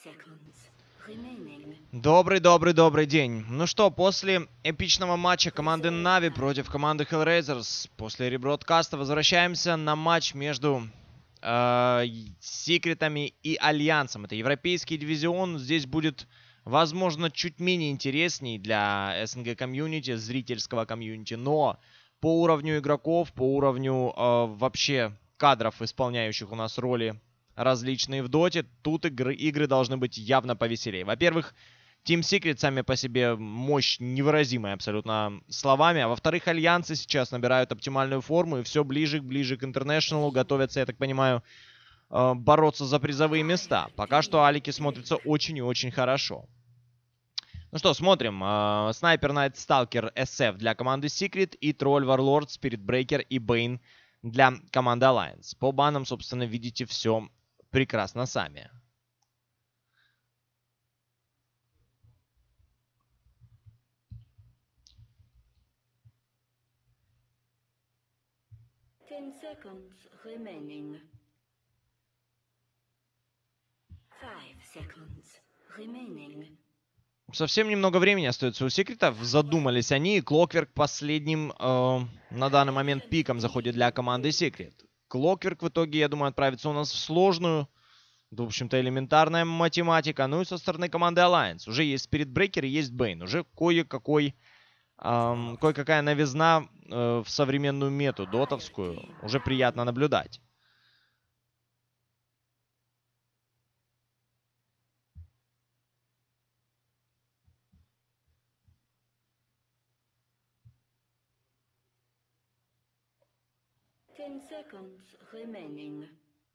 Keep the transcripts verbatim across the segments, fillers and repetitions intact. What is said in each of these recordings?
Добрый-добрый-добрый день. Ну что, после эпичного матча команды Нави против команды Hellraisers, после ребродкаста возвращаемся на матч между э, Секретами и Альянсом. Это европейский дивизион. Здесь будет, возможно, чуть менее интересней для СНГ комьюнити, зрительского комьюнити, но по уровню игроков, по уровню э, вообще кадров, исполняющих у нас роли различные в доте, тут игры, игры должны быть явно повеселее. Во-первых, Team Secret сами по себе мощь невыразимая абсолютно словами. А во-вторых, альянсы сейчас набирают оптимальную форму и все ближе, ближе к Интернешнлу. Готовятся, я так понимаю, бороться за призовые места. Пока что алики смотрятся очень и очень хорошо. Ну что, смотрим. Снайпер Найт Сталкер эс эф для команды Secret и Тролль Варлорд, Спирит Брейкер и Бейн для команды Alliance. По банам, собственно, видите все прекрасно сами. Ten seconds remaining. Five seconds remaining. Совсем немного времени остается у секретов. Задумались они. И Клокверк последним э, на данный момент пиком заходит для команды Секрет. Клокверк в итоге, я думаю, отправится у нас в сложную, в общем-то, элементарная математика. Ну и со стороны команды Alliance. Уже есть Спирит Брейкер и есть Бейн. Уже кое-какой, э, кое-какая новизна э, в современную мету дотовскую. Уже приятно наблюдать. Ten seconds remaining.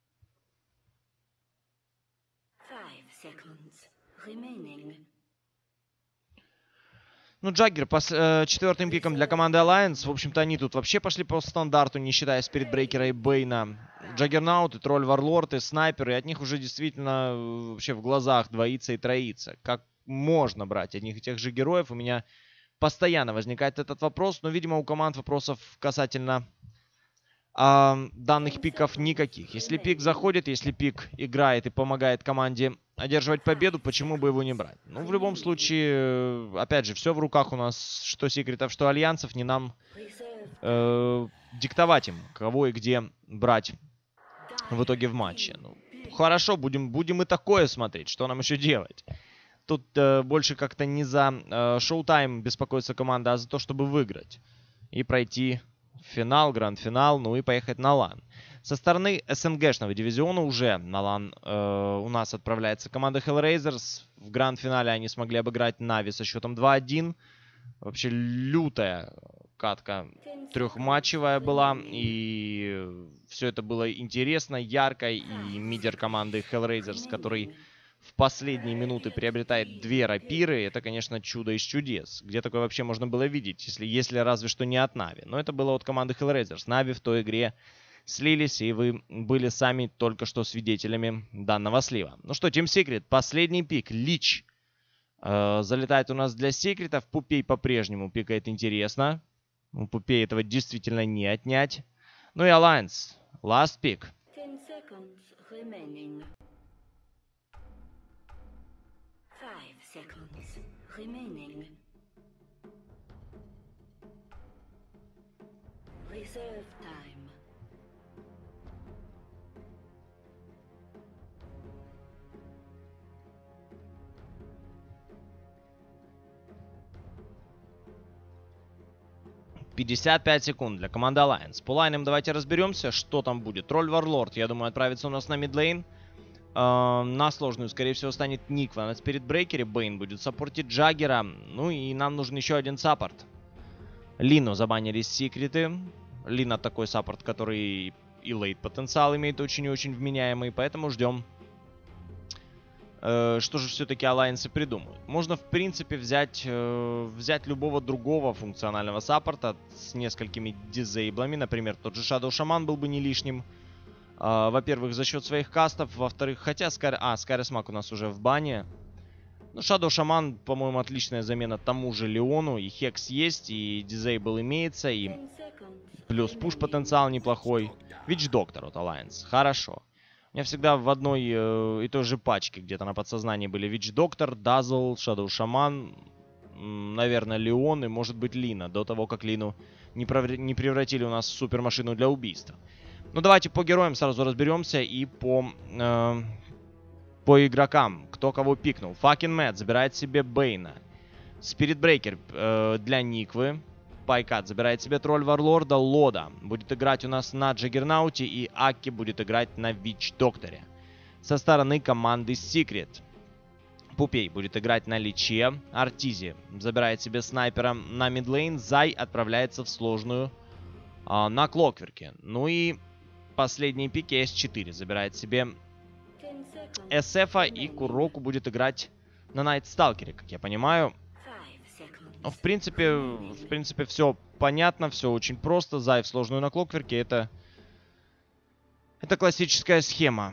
Five seconds remaining. Ну, Джаггер пос, э, четвертым пиком для команды Alliance. В общем-то, они тут вообще пошли по стандарту, не считая Спирит Брейкера и Бейна. Джаггернаут, и Тролль Варлорд, и Снайпер. И от них уже действительно э, вообще в глазах двоится и троится. Как можно брать одних и тех же героев? У меня постоянно возникает этот вопрос. Но, видимо, у команд вопросов касательно э, данных пиков никаких. Если пик заходит, если пик играет и помогает команде одерживать победу, почему бы его не брать? Ну, в любом случае, опять же, все в руках у нас, что секретов, что альянсов, не нам э, диктовать им, кого и где брать в итоге в матче. Ну, хорошо, будем, будем и такое смотреть, что нам еще делать. Тут э, больше как-то не за э, шоу-тайм беспокоится команда, а за то, чтобы выиграть и пройти финал, гранд-финал, ну и поехать на лан. Со стороны СНГшного дивизиона уже на лан э, у нас отправляется команда Hellraisers. В гранд-финале они смогли обыграть Нави со счетом два один. Вообще лютая катка трехматчевая была. И все это было интересно, ярко. И мидер команды Hellraisers, который в последние минуты приобретает две рапиры, это, конечно, чудо из чудес. Где такое вообще можно было видеть, если, если разве что не от Нави. Но это было от команды Hellraisers. Нави в той игре слились, и вы были сами только что свидетелями данного слива. Ну что, Team Secret, последний пик. Лич э, залетает у нас для секретов. Пупей по-прежнему пикает интересно. У Пупей этого действительно не отнять. Ну и Alliance. Last pick. Ten seconds remaining. Five seconds remaining. Reserve time. пятьдесят пять секунд для команды Alliance. По лайнам давайте разберемся, что там будет. Тролль Варлорд, я думаю, отправится у нас на мидлейн. Э, на сложную, скорее всего, станет Никва на Спирит Брейкере. Бейн будет саппортить Джаггера. Ну и нам нужен еще один саппорт. Лину забанили секреты. Лина такой саппорт, который и лейт потенциал имеет очень и очень вменяемый. Поэтому ждем, э, что же все-таки Alliance придумают. Можно, в принципе, взять, э, взять любого другого функционального саппорта с несколькими дизейблами. Например, тот же Shadow Shaman был бы не лишним. Э, Во-первых, за счет своих кастов. Во-вторых, хотя Скар... А, Скарисмак у нас уже в бане. Ну, Shadow Shaman, по-моему, отличная замена тому же Леону. И Хекс есть, и дизейбл имеется, и плюс пуш потенциал неплохой. Вич Доктор от Alliance. Хорошо. У меня всегда в одной э, и той же пачке где-то на подсознании были Вич Доктор, Дазл, Шадоу Шаман, наверное, Леон и, может быть, Лина. До того, как Лину не, пров... не превратили у нас в супермашину для убийства. Ну, давайте по героям сразу разберемся и по, э, по игрокам. Кто кого пикнул. Fucking Mad забирает себе Бейна. Спирит Брейкер э, для Никвы. Пайкат забирает себе тролль Варлорда. Лода будет играть у нас на Джаггернауте. И Аки будет играть на Вич Докторе. Со стороны команды Secret. Пупей будет играть на Личе. Артизи забирает себе снайпера на мидлейн. Зай отправляется в сложную э, на Клокверке. Ну и последние пики эс четыре забирает себе эс эф, и Куроку будет играть на Найтсталкере, как я понимаю. Ну, в принципе, в принципе, все понятно, все очень просто. Зай в сложную на Клокверке, это, это классическая схема.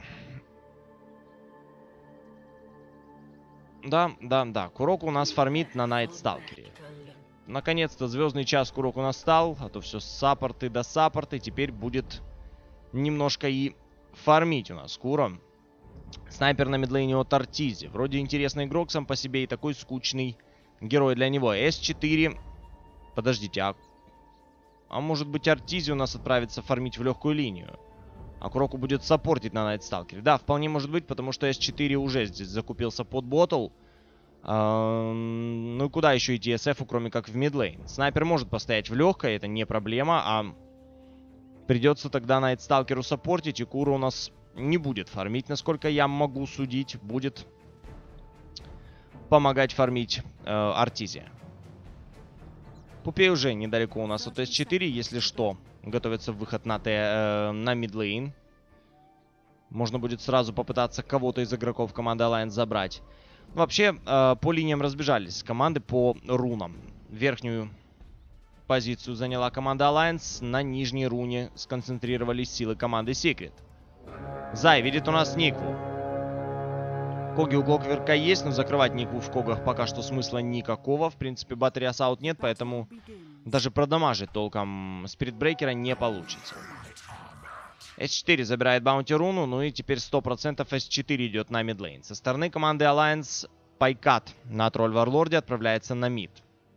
Да, да, да. Куроку у нас фармит на Найтсталкере. Наконец-то звездный час Куроку настал, а то все саппорты до саппорты. Теперь будет немножко и фармить у нас Куро. Снайпер на мидлейне от Артизи. Вроде интересный игрок сам по себе и такой скучный герой для него. эс четыре. Подождите, а... А может быть Артизи у нас отправится фармить в легкую линию? А Куроку будет саппортить на Найтсталкере. Да, вполне может быть, потому что эс четыре уже здесь закупился под ботл. А, ну и куда еще идти эс эфу, кроме как в мидлейн? Снайпер может постоять в легкой, это не проблема, а... Придется тогда Найтсталкеру саппортить, и Кура у нас не будет фармить, насколько я могу судить. Будет помогать фармить э, Артизи. Пупей уже недалеко у нас от эс четыре, если что. Готовится выход на, э, на мидлейн. Можно будет сразу попытаться кого-то из игроков команды Alliance забрать. Вообще, э, по линиям разбежались команды по рунам. Верхнюю позицию заняла команда Alliance. На нижней руне сконцентрировались силы команды Secret. Зай видит у нас Никву. Коги у Клокверка есть, но закрывать Никву в когах пока что смысла никакого. В принципе, батарея саут нет, поэтому даже продамажить толком Спиритбрейкера не получится. эс четыре забирает баунти руну, ну и теперь сто процентов эс четыре идет на мидлейн. Со стороны команды Alliance Пайкат на тролль Варлорде отправляется на мид.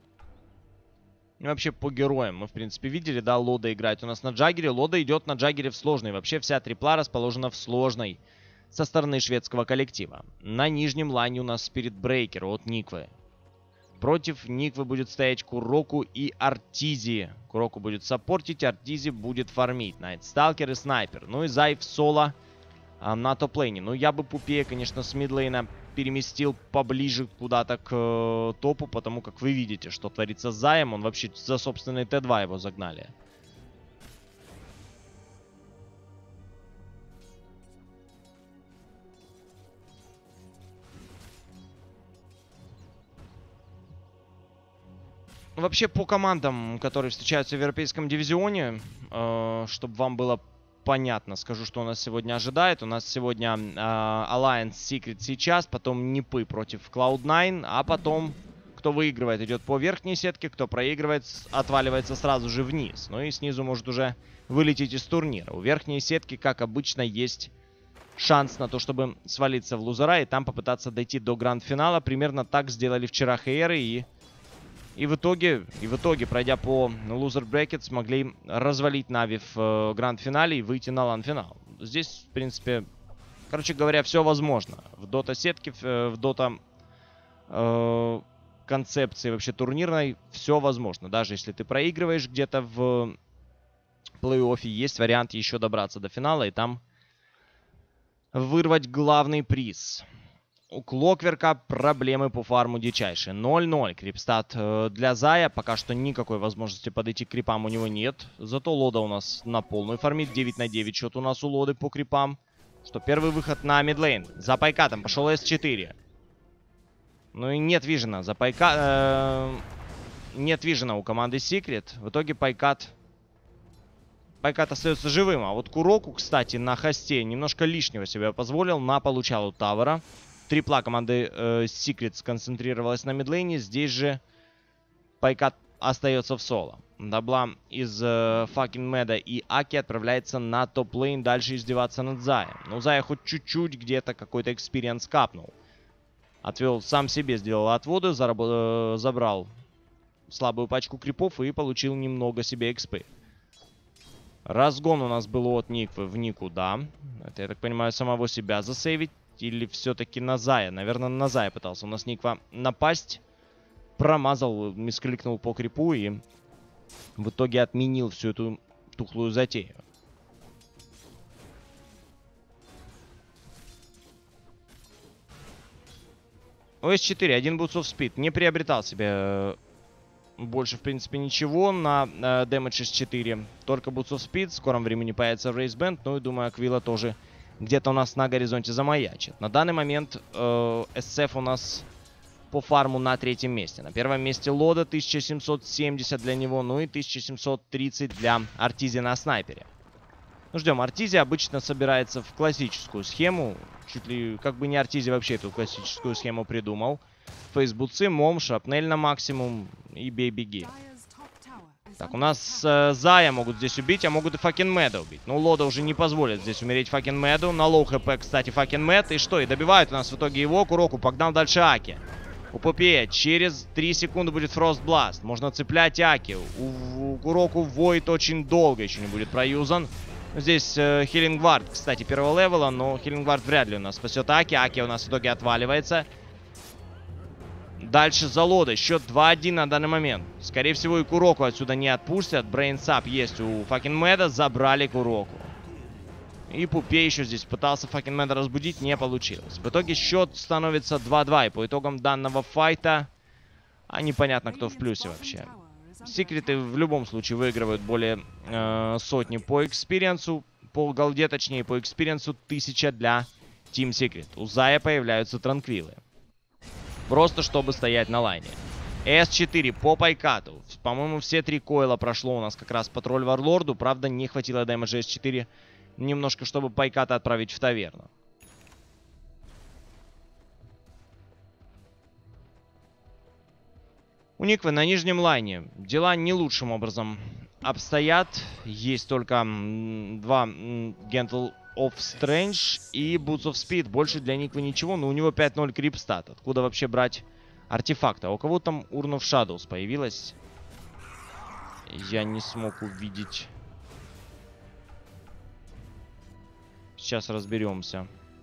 И вообще по героям мы, в принципе, видели, да, Лода играет у нас на Джаггере. Лода идет на Джаггере в сложной. Вообще вся трипла расположена в сложной со стороны шведского коллектива. На нижнем лайне у нас Спирит Брейкер от Никвы. Против Никвы будет стоять Куроку и Артизи. Куроку будет саппортить, Артизи будет фармить. Найтсталкер и Снайпер. Ну и Зай в соло а, на топ-лейне. Ну я бы Пупея, конечно, с мидлейна переместил поближе куда-то к э, топу, потому как вы видите, что творится с Заем. Он вообще за собственный тэ два его загнали. Вообще по командам, которые встречаются в европейском дивизионе, э, чтобы вам было понятно, скажу, что у нас сегодня ожидает. У нас сегодня э, Alliance Secret сейчас, потом Нипы против клауд найн, а потом, кто выигрывает, идет по верхней сетке, кто проигрывает, отваливается сразу же вниз. Ну и снизу может уже вылететь из турнира. У верхней сетки, как обычно, есть шанс на то, чтобы свалиться в лузера и там попытаться дойти до гранд-финала. Примерно так сделали вчера Хейеры и... И в итоге, и в итоге, пройдя по Loser Bracket, смогли развалить Нави в э, гранд-финале и выйти на лан-финал. Здесь, в принципе, короче говоря, все возможно. В дота-сетке, в, в дота э, концепции вообще турнирной все возможно. Даже если ты проигрываешь где-то в плей-оффе, есть вариант еще добраться до финала и там вырвать главный приз. У Клокверка проблемы по фарму дичайшие. ноль ноль. Крипстат э, для Зая. Пока что никакой возможности подойти к крипам у него нет. Зато Лода у нас на полную фармит. девять на девять счет у нас у Лоды по крипам. Что первый выход на мидлейн. За Пайкатом пошел эс четыре. Ну и нет вижена. За Пайка... Э, нет вижена у команды Secret. В итоге Пайкат... Пайкат остается живым. А вот Куроку, кстати, на хосте немножко лишнего себе позволил. На получал у Тавера. Трипла команды э, Secret сконцентрировалась на мидлейне. Здесь же Пайкат остается в соло. Дабла из факин э, Меда и Аки отправляется на топ-лейн дальше издеваться над Заем. Но Зая хоть чуть-чуть где-то какой-то экспириенс капнул. Отвел сам себе, сделал отводы, зараб- э, забрал слабую пачку крипов и получил немного себе экспы. Разгон у нас был от Никвы в никуда. Это, я так понимаю, самого себя засейвить. Или все-таки на Зая. Наверное, на Зая пытался. У нас Никва напасть. Промазал, мискликнул по крипу и в итоге отменил всю эту тухлую затею. о эс четыре, один Boots of Speed. Не приобретал себе больше, в принципе, ничего на э, Damage эс четыре. Только Boots of Speed. В скором времени появится Race Band. Ну и думаю, Аквила тоже где-то у нас на горизонте замаячит. На данный момент э, эс эф у нас по фарму на третьем месте. На первом месте Лода, тысяча семьсот семьдесят для него, ну и тысяча семьсот тридцать для Артизи на снайпере. Ну, ждем. Артизи обычно собирается в классическую схему. Чуть ли, как бы не Артизи вообще эту классическую схему придумал. Фейсбуцы, Мом, Шрапнель на максимум и бей-беги. Так, у нас э, Зая могут здесь убить, а могут и факин Мэда убить. Ну, Лода уже не позволит здесь умереть факин Мэду. На лоу хп, кстати, факин Мэд. И что? И добивают у нас в итоге его. Куроку погнал дальше Аки. У Попея через три секунды будет Frost Blast. Можно цеплять Аки. У, у Куроку Void очень долго еще не будет проюзан. Здесь э, Healing Ward, кстати, первого левела. Но Healing Ward вряд ли у нас спасет Аки. Аки у нас в итоге отваливается. Дальше за Лодой. Счет два один на данный момент. Скорее всего, и Куроку отсюда не отпустят. Брейнсап есть у факин Мэда. Забрали Куроку. И Пупе еще здесь пытался факин Мэда разбудить. Не получилось. В итоге счет становится два-два. И по итогам данного файта... А непонятно, кто в плюсе вообще. Секреты в любом случае выигрывают более э, сотни по экспириенсу. По голде, точнее, по экспириенсу тысяча для Team Secret. У Зая появляются транквилы. Просто чтобы стоять на лайне. эс четыре по пайкату. По-моему, все три койла прошло у нас как раз по тролль варлорду. Правда, не хватило дэмэджа эс четыре немножко, чтобы пайката отправить в таверну. У Никвы на нижнем лайне дела не лучшим образом обстоят. Есть только два Gentle of Strange и Boots of Speed. Больше для Никвы ничего, но у него пять ноль крипстат. Откуда вообще брать артефакты? А у кого там Urn of Shadows появилась? Я не смог увидеть. Сейчас разберемся.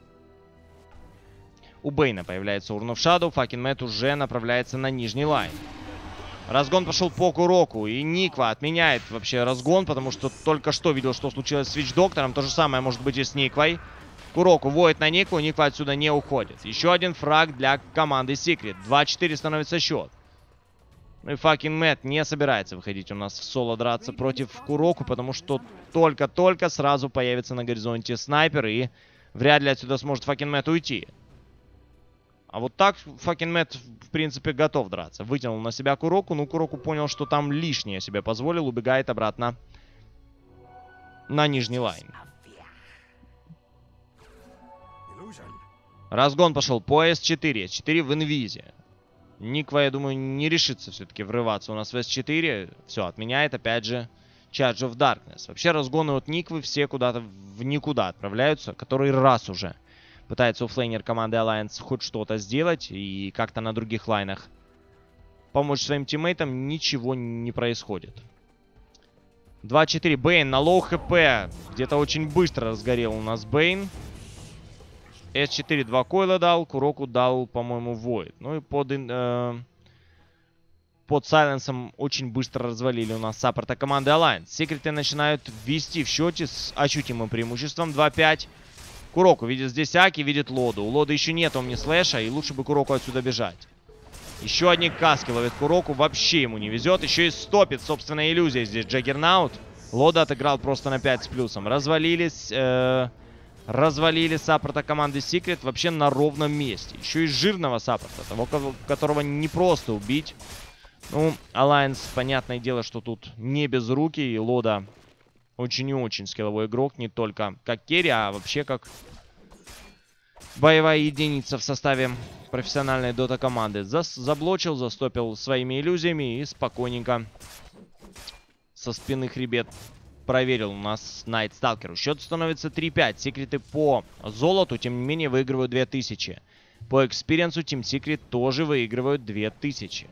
У Бейна появляется Urn of Shadow. факин Мэт уже направляется на нижний лайн. Разгон пошел по Куроку. И Никва отменяет вообще разгон, потому что только что видел, что случилось с Вич-доктором. То же самое может быть и с Никвой. Куроку воет на Никву. Никва отсюда не уходит. Еще один фраг для команды Secret. два-четыре становится счет. Ну и факин Мэт не собирается выходить у нас в соло драться против Куроку, потому что только-только сразу появится на горизонте снайпер. И вряд ли отсюда сможет факин Мэт уйти. А вот так факин Мэт, в принципе, готов драться. Вытянул на себя Куроку. Ну, Куроку понял, что там лишнее себе позволил. Убегает обратно на нижний лайн. Разгон пошел по эс четыре. эс четыре в инвизе. Никва, я думаю, не решится все-таки врываться у нас в эс четыре. Все, отменяет опять же Charge of Darkness. Вообще разгоны от Никвы все куда-то в никуда отправляются. Который раз уже пытается оффлейнер команды Alliance хоть что-то сделать. И как-то на других лайнах помочь своим тиммейтам. Ничего не происходит. два-четыре. Бейн на лоу хп. Где-то очень быстро разгорел у нас Бейн. эс четыре два койла дал. Куроку дал, по-моему, Void. Ну и под... Э, под сайленсом очень быстро развалили у нас саппорта команды Alliance. Секреты начинают вести в счете с ощутимым преимуществом. два-пять. Куроку видит здесь Аки, видит Лоду. У Лоды еще нет омни слэша, и лучше бы Куроку отсюда бежать. Еще одни каски ловит Куроку. Вообще ему не везет. Еще и стопит собственная иллюзия здесь Джаггернаут. Лода отыграл просто на пять с плюсом. Развалились... Э, развалили саппорта команды Secret вообще на ровном месте. Еще и жирного саппорта, того, которого не просто убить. Ну, Alliance, понятное дело, что тут не без руки. И Лода очень и очень скилловой игрок. Не только как керри, а вообще как боевая единица в составе профессиональной дота команды. Зас заблочил, застопил своими иллюзиями и спокойненько со спины хребет проверил у нас Найт Сталкеру. Счет становится три пять. Секреты по золоту, тем не менее, выигрывают две тысячи. По экспириенсу Team Secret тоже выигрывают две тысячи.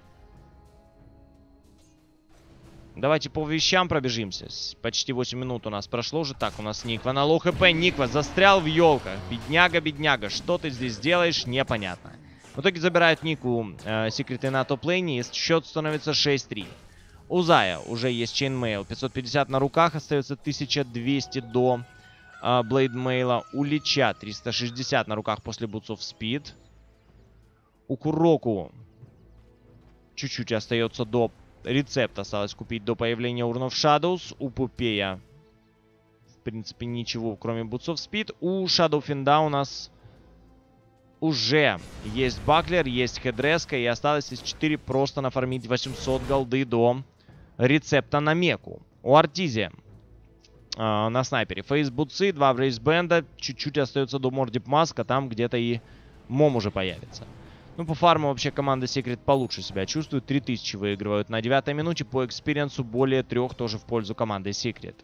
Давайте по вещам пробежимся. Почти восемь минут у нас прошло уже. Так, у нас Никва на лоу хп. Никва застрял в елках. Бедняга, бедняга. Что ты здесь делаешь? Непонятно. В итоге забирают Нику э, секреты на топ-лейне. И счет становится шесть три. У Зая уже есть чейнмейл. пятьсот пятьдесят на руках. Остается тысяча двести до блейдмейла. У Лича триста шестьдесят на руках после Boots of Speed. У Куроку чуть-чуть остается до... Рецепт осталось купить до появления Urn of Shadows. У Пупея, в принципе, ничего, кроме Boots of Speed. У Shadowfiend у нас уже есть Баклер, есть Хедреска. И осталось из четыре просто нафармить восемьсот голды до рецепта на Меку. У Артизи э, на снайпере фейсбутсы, два брейсбенда. Чуть-чуть остается до Мордип Маска. Там где-то и Мом уже появится. Ну, по фарму вообще команда Secret получше себя чувствует. три тысячи выигрывают на девятой минуте. По экспириенсу более трех тоже в пользу команды Secret.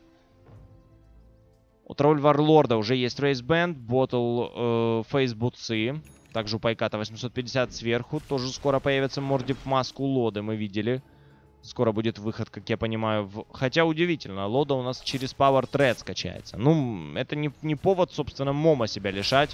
У Тролль Варлорда уже есть рейсбенд, Ботл, фейсбутсы. Также у Пайката восемьсот пятьдесят сверху. Тоже скоро появится Мордип Маск у Лоды, мы видели. Скоро будет выход, как я понимаю. В... Хотя удивительно, Лода у нас через Power Thread скачается. Ну, это не, не повод, собственно, Мома себя лишать.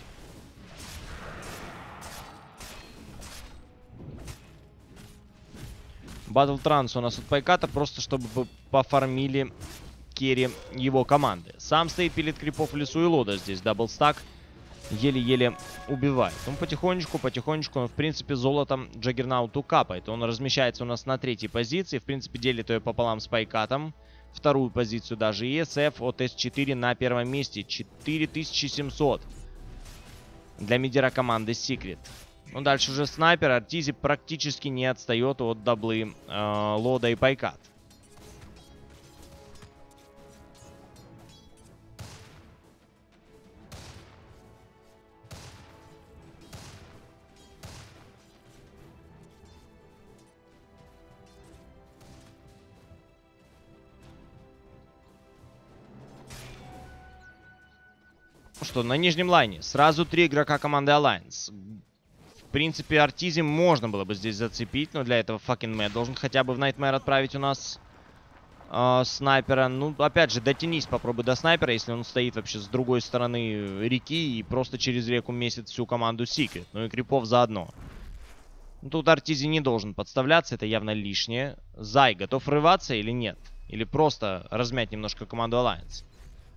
Батл Транс у нас от Пайката, просто чтобы пофармили керри его команды. Сам стоит, пилит крипов в лесу, и Лода здесь даблстак еле-еле убивает. Он потихонечку, потихонечку, он в принципе золотом Джаггернауту капает. Он размещается у нас на третьей позиции, в принципе делит ее пополам с Пайкатом. Вторую позицию даже и эс эф от эс четыре на первом месте. четыре тысячи семьсот для мидера команды Secret. Ну, дальше уже снайпер. Артизи практически не отстает от даблы э, Лода и Пайкат. Ну что, на нижнем лайне сразу три игрока команды Alliance. В принципе, Артизи можно было бы здесь зацепить, но для этого fucking Mad должен хотя бы в Nightmare отправить у нас э, снайпера. Ну, опять же, дотянись, попробуй до снайпера, если он стоит вообще с другой стороны реки и просто через реку месит всю команду Secret. Ну и крипов заодно. Ну, тут Артизи не должен подставляться, это явно лишнее. Зай готов рываться или нет? Или просто размять немножко команду Alliance?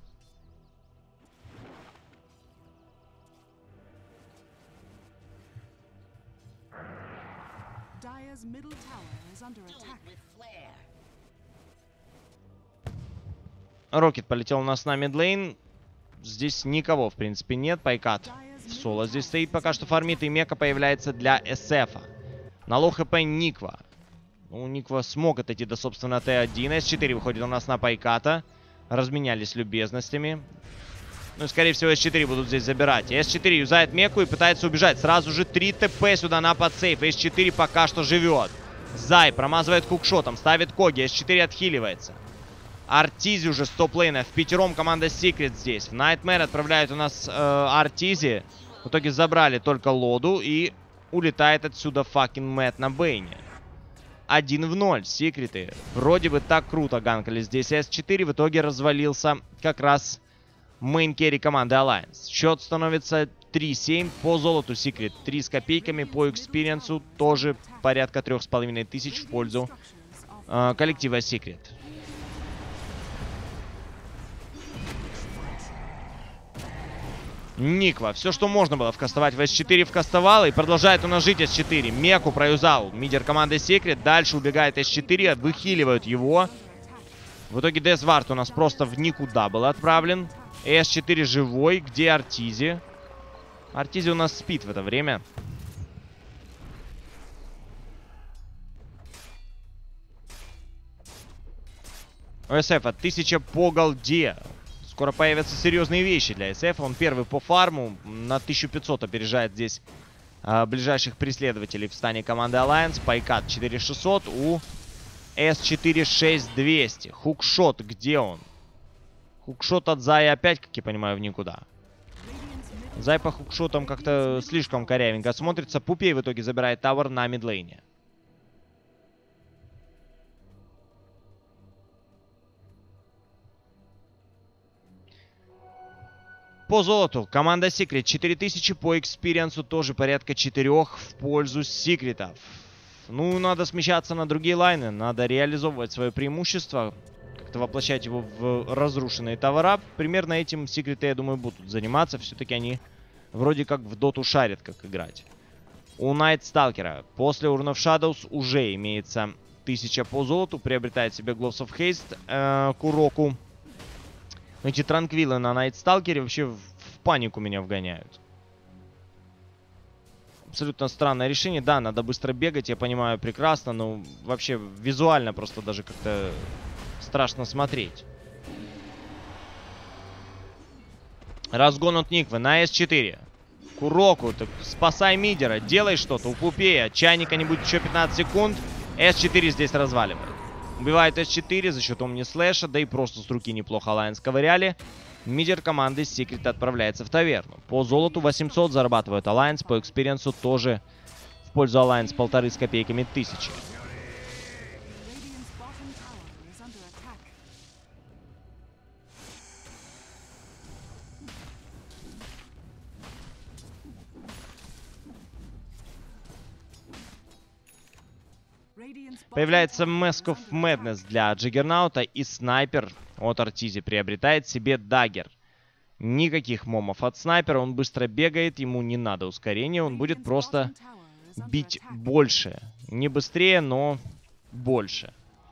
Рокет полетел у нас на мидлейн. Здесь никого, в принципе, нет. Пайкат в соло здесь стоит, пока что фармит. И Мека появляется для эс эф. На лоу хп Никва. Ну, Никва смог отойти до, собственно, тэ один. эс четыре выходит у нас на Пайката. Разменялись любезностями. Ну и, скорее всего, эс четыре будут здесь забирать. эс четыре юзает Меку и пытается убежать. Сразу же три ТП сюда на подсейф. эс четыре пока что живет. Зай промазывает хукшотом, ставит Коги. эс четыре отхиливается. Артизи уже с топ-лейна. В пятером команда Secret здесь. В Nightmare отправляют у нас э, Артизи. В итоге забрали только Лоду. И улетает отсюда fucking Мэтт на Бейне. один в ноль. Секреты вроде бы так круто ганкали здесь. эс четыре в итоге развалился как раз мейн-керри команды Alliance. Счет становится три семь. По золоту Secret три с копейками. По экспириенсу тоже порядка трех с половиной тысяч в пользу э, коллектива Secret. Никва. Все, что можно было вкастовать в эс четыре, вкастовал. И продолжает у нас жить эс четыре. Меку проюзал мидер команды Secret. Дальше убегает эс четыре. Выхиливают его. В итоге Дезвард у нас просто в никуда был отправлен. эс четыре живой. Где Артизи? Артизи у нас спит в это время. У эс эф тысяча по голде. Скоро появятся серьезные вещи для эс эф. Он первый по фарму. На тысячу пятьсот опережает здесь а, ближайших преследователей в стане команды Alliance. Пайкат четыре тысячи шестьсот. У эс четыре шесть двести. Хукшот, где он? Хукшот от Зая опять, как я понимаю, в никуда. Зай по хукшотам как-то слишком корявенько смотрится. Пупей в итоге забирает тавер на мидлейне. По золоту команда Secret четыре тысячи, по экспириенсу тоже порядка четырёх в пользу Секретов. Ну, надо смещаться на другие лайны, надо реализовывать свое преимущество, как-то воплощать его в разрушенные товара. Примерно этим Секреты, я думаю, будут заниматься. Все-таки они вроде как в доту шарят, как играть. У Найт Сталкера после Urn of Shadows уже имеется тысяча по золоту, приобретает себе Gloves of Haste, э, Куроку. Эти транквилы на Найт Сталкере вообще в, в панику меня вгоняют. Абсолютно странное решение. Да, надо быстро бегать, я понимаю прекрасно, но вообще визуально просто даже как-то страшно смотреть. Разгон от Никвы на эс четыре. Куроку, так спасай мидера, делай что-то. У Пупея чайника не будет еще пятнадцать секунд. эс четыре здесь разваливает. Убивает эс четыре за счет Омни Слэша, да и просто с руки неплохо Alliance ковыряли. Мидер команды Secret отправляется в таверну. По золоту восемьсот зарабатывает Alliance, по экспириенсу тоже в пользу Alliance полторы с копейками тысячи. Появляется Mask of Madness для Джаггернаута, и снайпер от Артизи приобретает себе даггер. Никаких момов от снайпера, он быстро бегает, ему не надо ускорения, он будет просто бить больше. Не быстрее, но больше.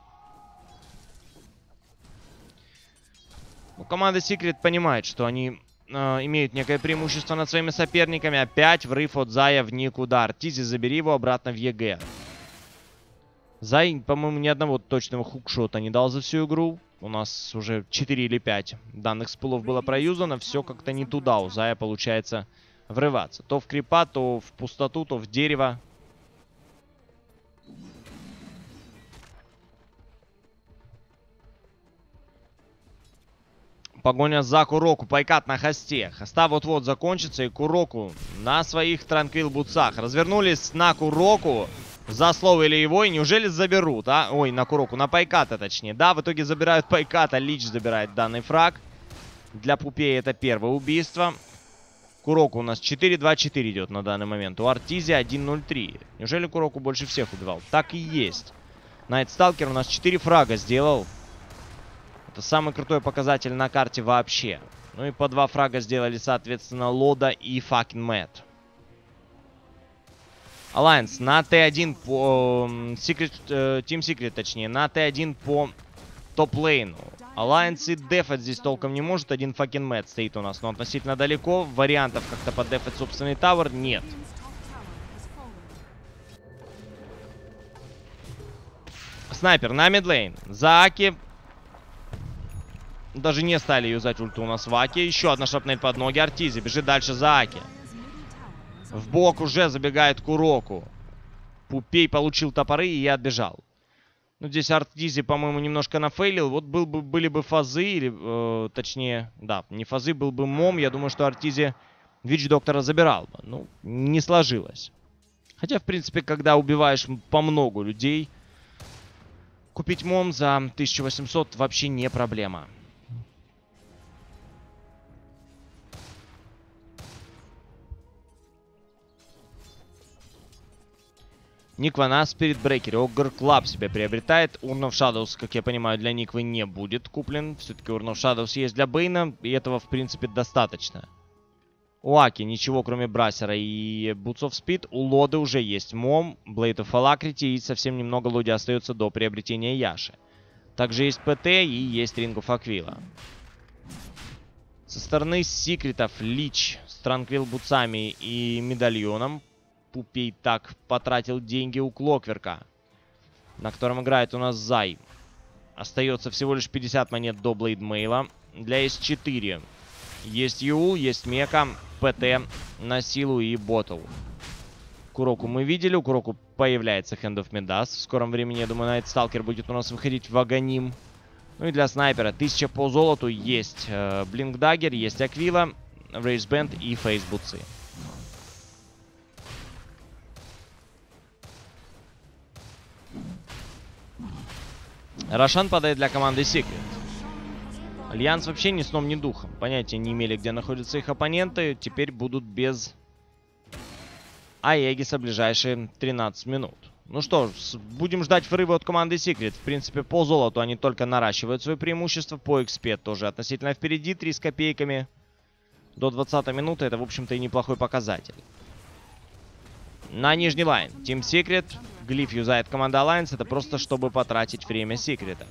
Ну, команда Secret понимает, что они э, имеют некое преимущество над своими соперниками. Опять врыв от Зая в никуда. Артизи, забери его обратно в ЕГЭ. Зай, по-моему, ни одного точного хукшота не дал за всю игру. У нас уже четыре или пять данных спулов было проюзано. Все как-то не туда у Зая получается врываться. То в крипа, то в пустоту, то в дерево. Погоня за Куроку. Пайкат на хосте. Хоста вот-вот закончится. И Куроку на своих транквил бутсах. Развернулись на Куроку. Засловили его, и неужели заберут, а? Ой, на Куроку, на Пайката точнее. Да, в итоге забирают Пайката, Лич забирает данный фраг. Для Пупея это первое убийство. Куроку у нас четыре два четыре идет на данный момент. У Артизи один ноль три. Неужели Куроку больше всех убивал? Так и есть. Найт Сталкер у нас четыре фрага сделал. Это самый крутой показатель на карте вообще. Ну и по два фрага сделали, соответственно, Лода и Fucking Мэтт. Alliance на тэ один по... Secret, э, Team Secret, точнее, на тэ один по топ-лейну. Alliance и дефать здесь толком не может. Один Fucking Мэтт стоит у нас, но относительно далеко. Вариантов как-то поддефать собственный тавер нет. Снайпер на мидлейн. За Аки. Даже не стали юзать ульту у нас в Аки. Еще одна шапнель под ноги. Артизи бежит дальше за Аки. В бок уже забегает Куроку. Пупей получил топоры, и я отбежал. Ну, здесь Артизи, по-моему, немножко нафейлил. Вот был бы, были бы фазы, или, э, точнее, да, не фазы, был бы мом. Я думаю, что Артизи Вич-доктора забирал бы. Ну, не сложилось. Хотя, в принципе, когда убиваешь по много людей, купить мом за тысячу восемьсот вообще не проблема. Никва на Spirit Breaker. Ogre Club себе приобретает. Urn of Shadows, как я понимаю, для Никвы не будет куплен. Все-таки Urn of Shadows есть для Бейна, и этого, в принципе, достаточно. У Аки ничего, кроме Брасера и Boots of Speed. У Лоды уже есть Мом, Blade of Alacrity, и совсем немного Лоди остается до приобретения Яши. Также есть ПТ и есть Ring of Aquila. Со стороны Секретов Лич с Транквил бутсами и медальоном. Пупей так потратил деньги у Клокверка, на котором играет у нас Зай. Остается всего лишь пятьдесят монет до Блейдмейла. Для эс четыре есть Юл, есть Мека, ПТ на силу и Ботл. Куроку мы видели. У Куроку появляется Hand of Midas. В скором времени, я думаю, Найт Сталкер будет у нас выходить в Аганим. Ну и для снайпера тысяча по золоту есть Блинк Даггер, есть Аквила, Рейс Бенд и Фейс Бутсы. Рошан падает для команды Secret. Альянс вообще ни сном, ни духом. Понятия не имели, где находятся их оппоненты. Теперь будут без Аегиса ближайшие тринадцать минут. Ну что ж, будем ждать фрыбы от команды Secret. В принципе, по золоту они только наращивают свое преимущество. По экспе тоже относительно впереди, три с копейками. До двадцатой минуты это, в общем-то, и неплохой показатель. На нижний лайн. Team Secret. Глиф юзает команда Alliance. Это просто, чтобы потратить время секретов.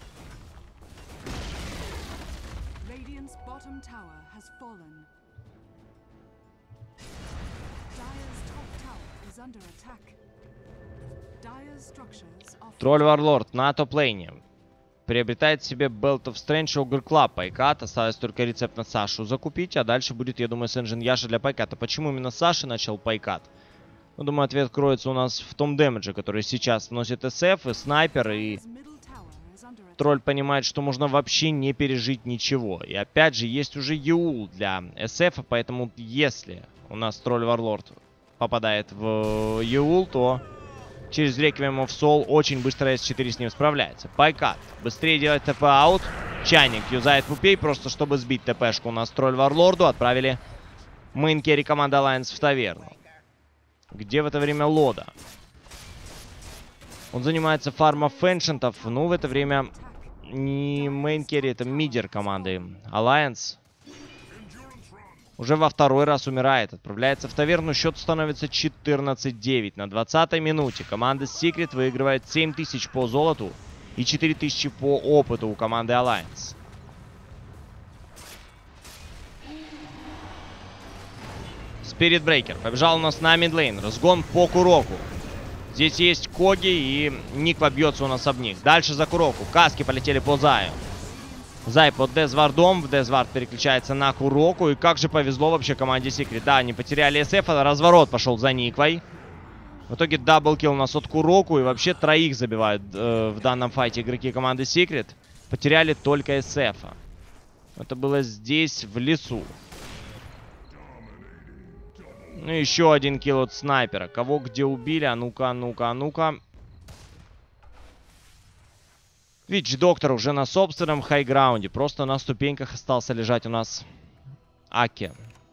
Тролль Варлорд на топ-лейне. Приобретает себе Belt of Strange, Ogre Club, Пайкат. Осталось только рецепт на Сашу закупить. А дальше будет, я думаю, Сенжин Яша для Пайката. Почему именно Саша начал Пайкат? Ну, думаю, ответ кроется у нас в том дэмэдже, который сейчас вносит эс эф и снайпер. И тролль понимает, что можно вообще не пережить ничего. И опять же, есть уже Юл для эс эф, поэтому если у нас тролль Варлорд попадает в Юл, то через Requiem of Soul очень быстро эс четыре с ним справляется. Пайкат быстрее делает ТП-аут. Чайник юзает пупей, просто чтобы сбить ТПшку у нас тролль Варлорду. Отправили мейн-керри команды Alliance в таверну. Где в это время Лода? Он занимается фармом фэншентов. Ну, в это время не мейн-керри, это мидер команды Alliance. Уже во второй раз умирает. Отправляется в таверну. Счет становится четырнадцать девять. На двадцатой минуте команда Secret выигрывает семь тысяч по золоту и четыре тысячи по опыту у команды Alliance. Spirit Breaker побежал у нас на мидлейн. Разгон по Куроку. Здесь есть Коги, и Ник побьется у нас об них. Дальше за Куроку. Каски полетели по Заю. Зай под Дезвардом. В Дезвард переключается на Куроку. И как же повезло вообще команде Secret. Да, они потеряли эс эф, а разворот пошел за Никвой. В итоге даблкил у нас от Куроку. И вообще троих забивают э, в данном файте игроки команды Secret. Потеряли только эс эф. Это было здесь, в лесу. Ну, еще один килл от снайпера. Кого где убили? А ну-ка, а ну-ка, а ну-ка. Вич Доктор уже на собственном хайграунде. Просто на ступеньках остался лежать у нас Аки.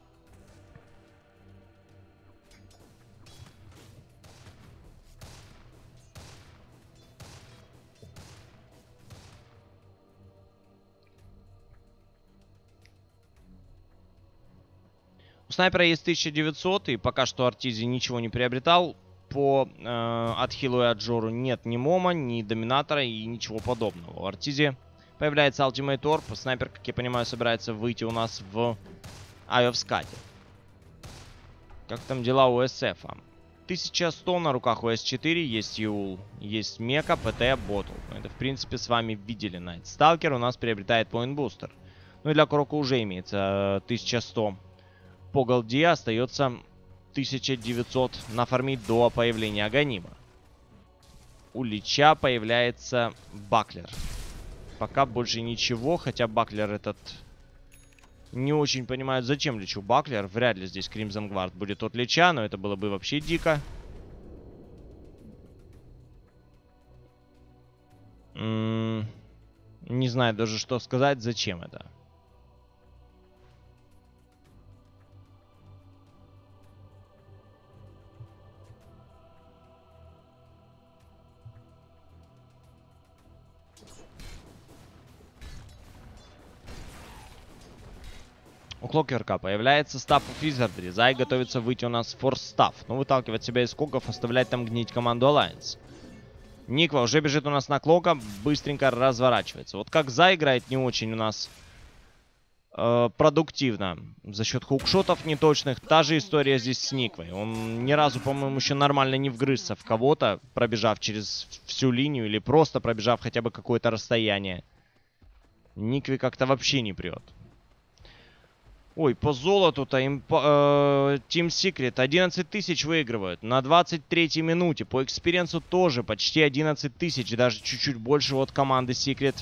У снайпера есть тысяча девятьсот, и пока что Артизи ничего не приобретал. По э, Атхилу и Аджору нет ни Мома, ни Доминатора и ничего подобного. У Артизи появляется Ultimate Orb. Снайпер, как я понимаю, собирается выйти у нас в Eye of Sky. Как там дела у эс эф? тысяча сто на руках у эс четыре. Есть Юл, есть Мека, ПТ, Ботл. Это, в принципе, с вами видели. Найт Сталкер у нас приобретает Point Booster. Ну и для Крока уже имеется тысяча сто. По голде остается тысяча девятьсот нафармить до появления Аганима. У Лича появляется Баклер. Пока больше ничего, хотя Баклер этот... Не очень понимаю, зачем Личу Баклер. Вряд ли здесь Crimson Guard будет от Лича, но это было бы вообще дико. М-м- не знаю даже, что сказать, зачем это. У Клокерка появляется Staff of Wizardry. Зай готовится выйти у нас в Force Staff. Но выталкивать себя из когов, оставлять там гнить команду Alliance. Никва уже бежит у нас на Клока. Быстренько разворачивается. Вот как Зай играет не очень у нас э, продуктивно. За счет хукшотов неточных. Та же история здесь с Никвой. Он ни разу, по-моему, еще нормально не вгрызся в кого-то, пробежав через всю линию. Или просто пробежав хотя бы какое-то расстояние. Никве как-то вообще не прет. Ой, по золоту-то им э, Team Secret одиннадцать тысяч выигрывают на двадцать третьей минуте. По экспириенсу тоже почти одиннадцать тысяч, даже чуть-чуть больше от команды Secret.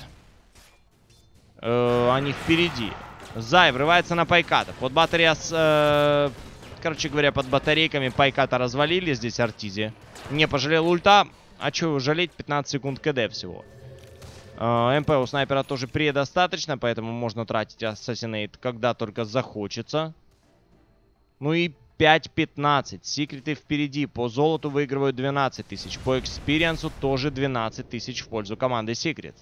Э, они впереди. Зай врывается на Пайката. Под батарея с... Э, короче говоря, под батарейками Пайката развалили здесь Артизи. Не пожалел ульта. А чего его жалеть? пятнадцать секунд КД всего. МП у снайпера тоже предостаточно, поэтому можно тратить Assassinate, когда только захочется. Ну и пять пятнадцать. Секреты впереди. По золоту выигрывают двенадцать тысяч. По экспириенсу тоже двенадцать тысяч в пользу команды Secret.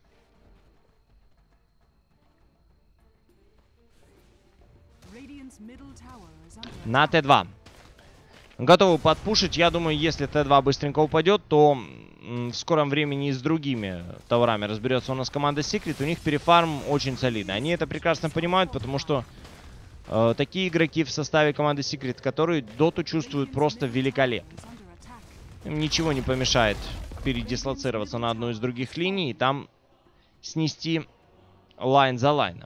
На Т два. Готовы подпушить. Я думаю, если Т два быстренько упадет, то в скором времени и с другими товарами разберется у нас команда Secret. У них перефарм очень солидный. Они это прекрасно понимают, потому что э, такие игроки в составе команды Secret, которые доту чувствуют просто великолепно. Им ничего не помешает передислоцироваться на одну из других линий и там снести лайн за лайном.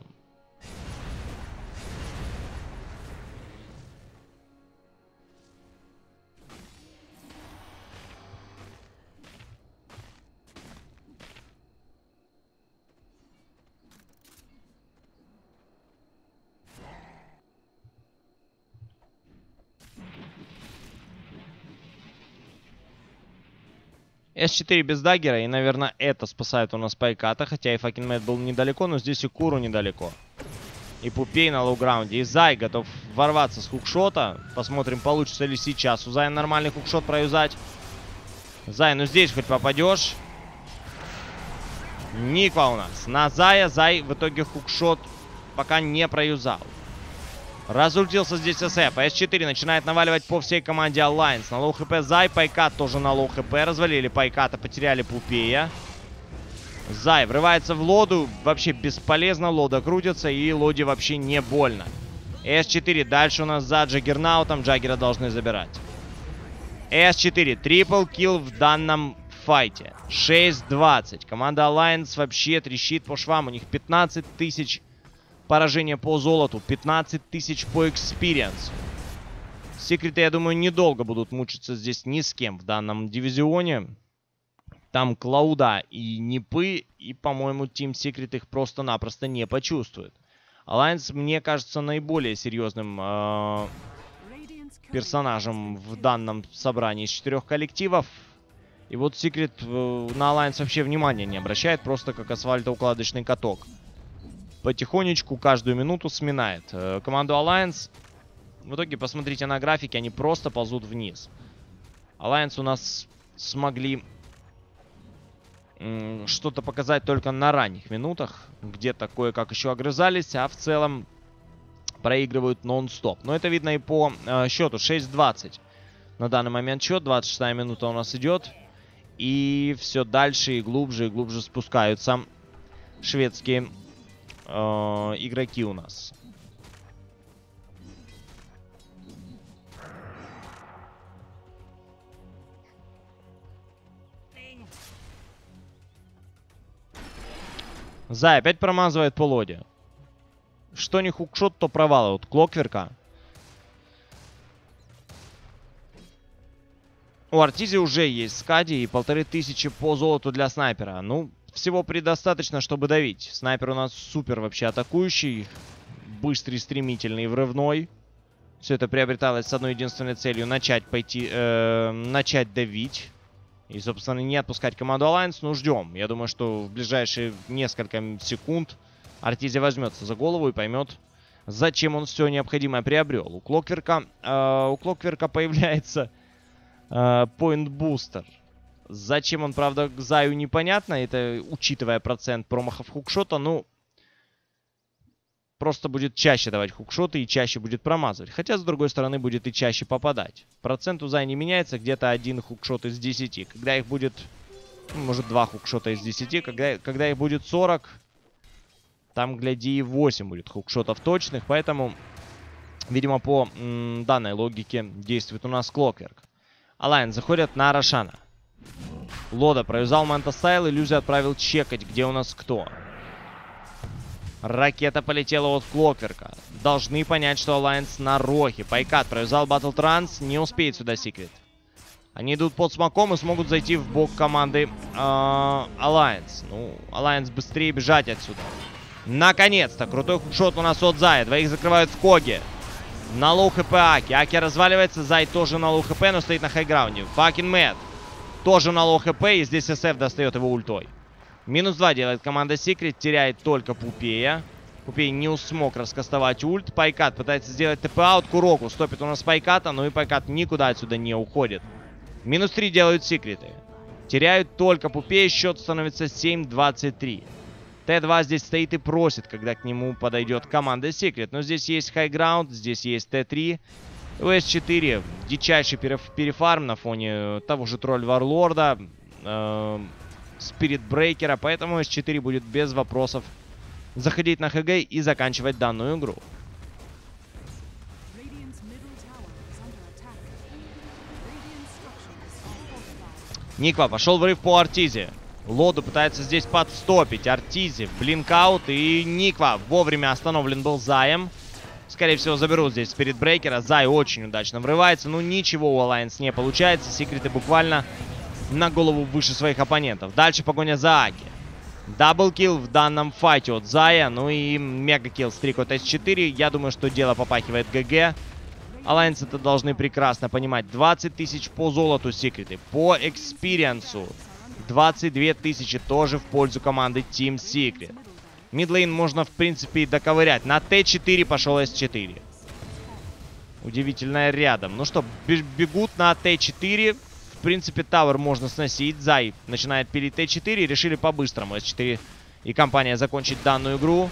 эс четыре без даггера, и, наверное, это спасает у нас Пайката. Хотя и Fucking Mad был недалеко, но здесь и Куру недалеко. И Пупей на лоу-граунде. И Зай готов ворваться с хукшота. Посмотрим, получится ли сейчас у Зая нормальный хукшот проюзать. Зай, ну здесь хоть попадешь. Никва у нас на Зая. Зай в итоге хукшот пока не проюзал. Разультился здесь СФ. эс четыре начинает наваливать по всей команде Alliance. На лоу хп Зай. Пайкат тоже на лоу хп. Развалили Пайката, потеряли Пупея. Зай врывается в лоду. Вообще бесполезно. Лода крутится и лоде вообще не больно. эс четыре дальше у нас за Джаггернаутом. Джаггера должны забирать. эс четыре. Трипл килл в данном файте. шесть двадцать. Команда Alliance вообще трещит по швам. У них пятнадцать тысяч поражения по золоту. пятнадцать тысяч по экспириенсу. Секреты, я думаю, недолго будут мучиться здесь ни с кем в данном дивизионе. Там Клауда и Нипы. И, по-моему, Team Secret их просто-напросто не почувствует. Alliance, мне кажется, наиболее серьезным э, персонажем в данном собрании из четырех коллективов. И вот Secret э, на Alliance вообще внимания не обращает. Просто как асфальтоукладочный каток. Потихонечку каждую минуту сминает э, команду Alliance. В итоге, посмотрите на графике, они просто ползут вниз. Alliance у нас смогли э, что-то показать только на ранних минутах. Где-то кое-как еще огрызались, а в целом проигрывают нон-стоп. Но это видно и по э, счету. шесть двадцать на данный момент счет. двадцать шестая минута у нас идет. И все дальше и глубже и глубже спускаются шведские игроки у нас. Зай опять промазывает по лоде. Что не хукшот, то провалы. Вот Клокверка. У Артизи уже есть скади и полторы тысячи по золоту для снайпера. Ну, всего предостаточно, чтобы давить. Снайпер у нас супер вообще атакующий. Быстрый, стремительный, врывной. Все это приобреталось с одной единственной целью. Начать пойти, э, начать давить. И, собственно, не отпускать команду Alliance. Ну, ждем. Я думаю, что в ближайшие несколько секунд Артизи возьмется за голову и поймет, зачем он все необходимое приобрел. У Клокверка, э, у Клокверка появляется Point Booster. Зачем он, правда, к Заю непонятно. Это учитывая процент промахов хукшота. Ну, просто будет чаще давать хукшоты и чаще будет промазывать. Хотя, с другой стороны, будет и чаще попадать. Процент у Зая не меняется. Где-то один хукшот из десяти. Когда их будет... Ну, может, два хукшота из десяти. Когда, когда их будет сорок, там, гляди, и восемь будет хукшотов точных. Поэтому, видимо, по м, данной логике действует у нас Клокверк. Alliance заходят на Рошана. Лода провязал Мантастайл. Иллюзия отправил чекать, где у нас кто. Ракета полетела от Клокверка. должны понять, что Alliance на рохе. Пайкат провязал Battle Trance, не успеет сюда Секрет. Они идут под смоком и смогут зайти в бок команды э, Alliance. Ну, Alliance быстрее бежать отсюда. Наконец-то! Крутой хукшот у нас от Зая. Двоих закрывают в Коге. На лоу хп Аки. Аки разваливается. Зай тоже на лоу хп, но стоит на хайграунде. Факин Мэт тоже на лоу хп. И здесь эс эф достает его ультой. Минус два делает команда Секрет. Теряет только Пупея. Пупей не смог раскастовать ульт. Пайкат пытается сделать ТП-аут. Куроку стопит у нас Пайката. Но и Пайкат никуда отсюда не уходит. Минус три делают Секреты. Теряют только Пупея. Счет становится семь двадцать три. Т два здесь стоит и просит, когда к нему подойдет команда Секрет. Но здесь есть хайграунд, здесь есть Т три. У эс четыре дичайший перефарм на фоне того же Тролль Варлорда, Спирит Брейкера. Поэтому эс четыре будет без вопросов заходить на ХГ и заканчивать данную игру. Никва пошел врыв по Артизе. Лоду пытается здесь подстопить. Артизи, блинкаут, и Никва вовремя остановлен был Заем. Скорее всего, заберут здесь Спирит Брейкера. Зай очень удачно врывается. Ну, ничего у Alliance не получается. Секреты буквально на голову выше своих оппонентов. Дальше погоня за Аки. Даблкилл в данном файте от Зая. Ну и мегакилл стрик от эс четыре. Я думаю, что дело попахивает ГГ. Alliance это должны прекрасно понимать. двадцать тысяч по золоту Секреты. По экспириенсу двадцать две тысячи тоже в пользу команды Team Secret. Мидлейн можно, в принципе, и доковырять. На Т четыре пошел эс четыре. Удивительно рядом. Ну что, бегут на Т четыре. В принципе, тавер можно сносить. Зай начинает пилить Т четыре. Решили по-быстрому эс четыре и компания закончить данную игру.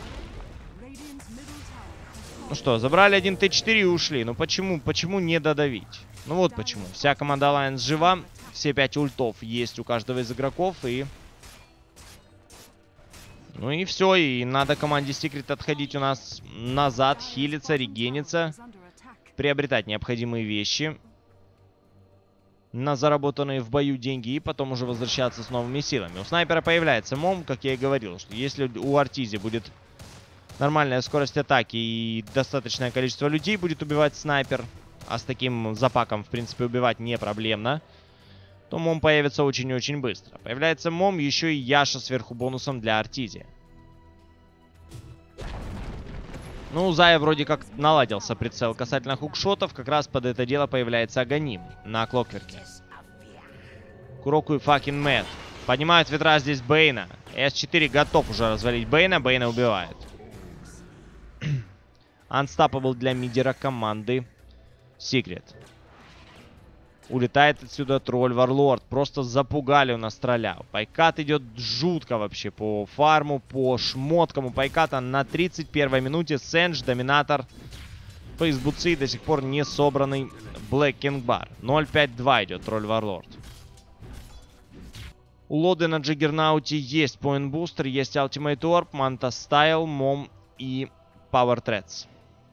Ну что, забрали один Т четыре и ушли. Ну почему, почему не додавить? Ну вот почему. Вся команда Alliance жива. Все пять ультов есть у каждого из игроков. И... Ну и все. И надо команде Secret отходить у нас назад. Хилиться, регениться. Приобретать необходимые вещи. На заработанные в бою деньги. И потом уже возвращаться с новыми силами. У снайпера появляется мом, как я и говорил. Что если у Артизи будет нормальная скорость атаки и достаточное количество людей будет убивать снайпер, а с таким запаком, в принципе, убивать не проблемно, то мом появится очень-очень быстро. Появляется мом, еще и Яша сверху бонусом для Артизи. Ну, у Зая вроде как наладился прицел касательно хукшотов. Как раз под это дело появляется Аганим на Клокверке. Куроку и Факин Мэт. Поднимают ветра здесь Бейна. эс четыре готов уже развалить Бейна. Бейна убивает. Unstoppable для мидера команды Secret. Улетает отсюда Тролль Варлорд. Просто запугали у нас тролля. Пайкат идет жутко вообще по фарму, по шмоткам. У Пайката на тридцать первой минуте Сэндж, Доминатор, Фейсбуцы, до сих пор не собранный Блэк Кинг Бар. ноль пять два идет Тролль Варлорд. У Лоды на Джиггернауте есть Point Booster, есть Ultimate Orb, Manta Style, Мом и Power Threads.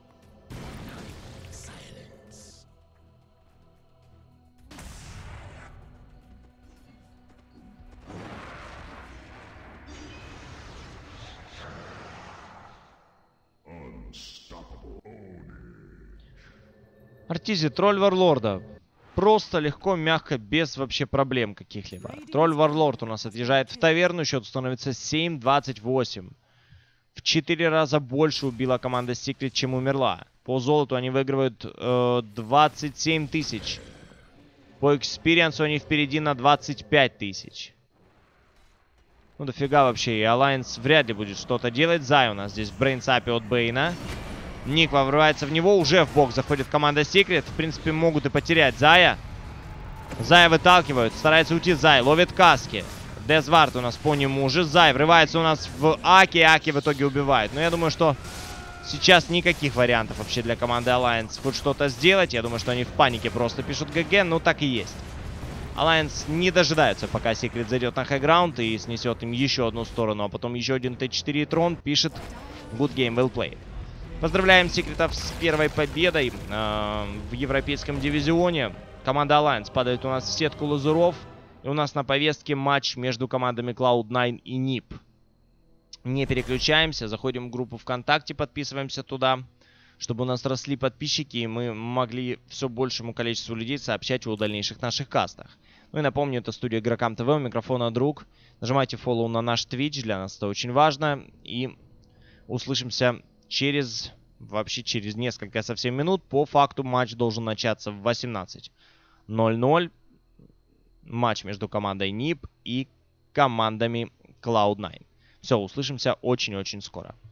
Артизи, Тролль Варлорда. Просто, легко, мягко, без вообще проблем каких-либо. Тролль Варлорд у нас отъезжает в таверну. Счет становится семь двадцать восемь. В четыре раза больше убила команда Secret, чем умерла. По золоту они выигрывают э, двадцать семь тысяч. По экспириенсу они впереди на двадцать пять тысяч. Ну дофига вообще. И Alliance вряд ли будет что-то делать. Зай у нас здесь в брейнсапе от Бейна. Никва врывается в него. Уже в бок заходит команда Secret. В принципе, могут и потерять Зая. Зая выталкивают. Старается уйти Зай. Ловит каски. Дезвард у нас по нему уже. Зай врывается у нас в Аки. Аки в итоге убивает. Но я думаю, что сейчас никаких вариантов вообще для команды Alliance хоть что-то сделать. Я думаю, что они в панике просто пишут ГГ. Ну, так и есть. Alliance не дожидаются, пока Secret зайдет на хайграунд и снесет им еще одну сторону. А потом еще один Т четыре Трон пишет Good game, well played. Поздравляем Секретов с первой победой э, в европейском дивизионе. Команда Alliance падает у нас в сетку лазуров. И у нас на повестке матч между командами клауд найн и нип. Не переключаемся, заходим в группу ВКонтакте, подписываемся туда, чтобы у нас росли подписчики, и мы могли все большему количеству людей сообщать о дальнейших наших кастах. Ну и напомню, это студия Игрокам ТВ, у микрофона Друг. Нажимайте фоллоу на наш Twitch, для нас это очень важно. И услышимся через, вообще через несколько совсем минут. По факту матч должен начаться в восемнадцать ноль ноль. Матч между командой нип и командами клауд найн. Все, услышимся очень-очень скоро.